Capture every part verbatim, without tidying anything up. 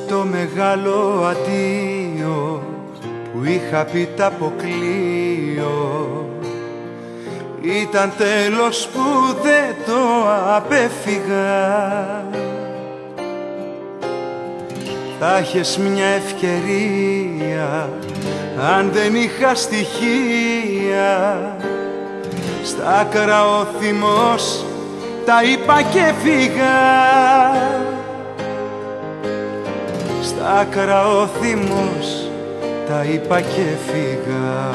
το μεγάλο αντίο που είχα πει τ' αποκλείω ήταν τέλος που δεν το απέφυγα. Θα έχεις μια ευκαιρία αν δεν είχα στοιχεία. Στα άκρα ο θυμός τα είπα και φύγα. Στα άκρα ο θυμός τα είπα και φύγα.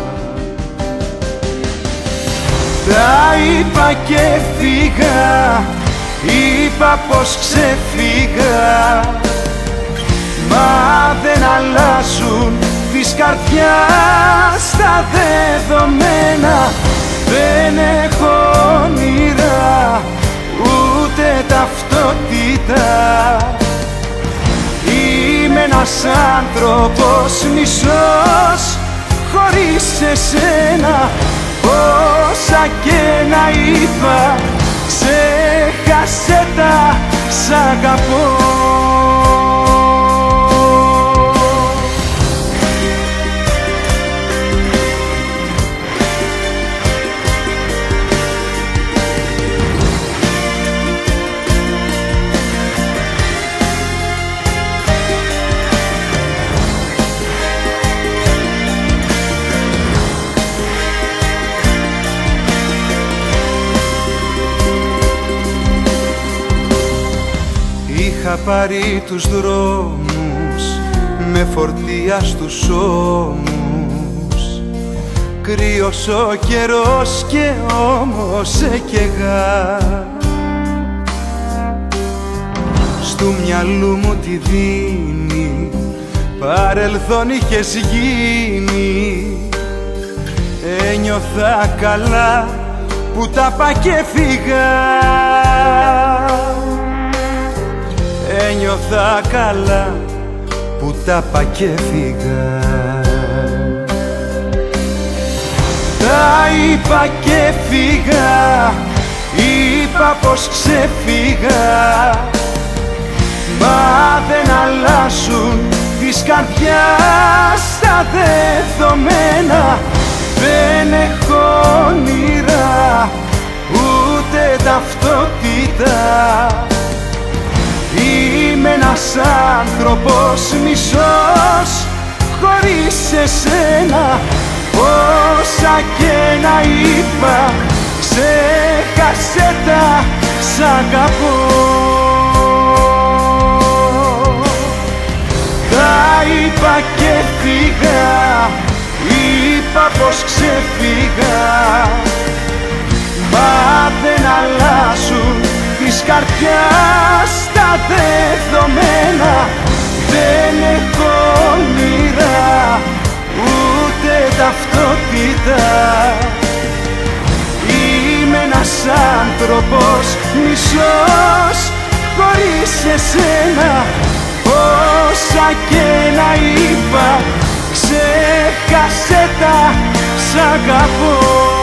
Τα είπα και φύγα, είπα πως ξεφύγα. Μα δεν αλλάζουν της καρδιάς τα δεδομένα. Δεν έχω όνειρα, ούτε ταυτότητα. Είμαι ένας άνθρωπος μισός χωρίς εσένα. Όσα και να είπα, ξέχασε τα, σ' αγαπώ. Είχα πάρει τους δρόμους με φορτία στους ώμους. Κρύος ο καιρός και όμως σε καίγα. Στου μυαλού μου τη δίνει, παρελθόν είχες γίνει. Ένιωθα καλά που τα πά και φύγα. Ένιωθα καλά που τα πά και φύγα. Τα είπα και φύγα, είπα πως ξεφύγα. Μα δεν αλλάζουν της καρδιάς τα δεδομένα. Δεν έχω όνειρα, ούτε ταυτότητα. Είμαι ένας άνθρωπος μισός χωρίς εσένα. Όσα και να είπα, ξέχασε τα, σ' αγαπώ. Τα είπα και φύγα, είπα πως ξεφύγα. Μα δεν αλλάζουν της καρδιάς τα δεδομένα. Δεν έχω όνειρα, ούτε ταυτότητα. Είμαι ένας άνθρωπος μισός χωρίς εσένα. Όσα και να είπα, ξέχασε τα, σ' αγαπώ.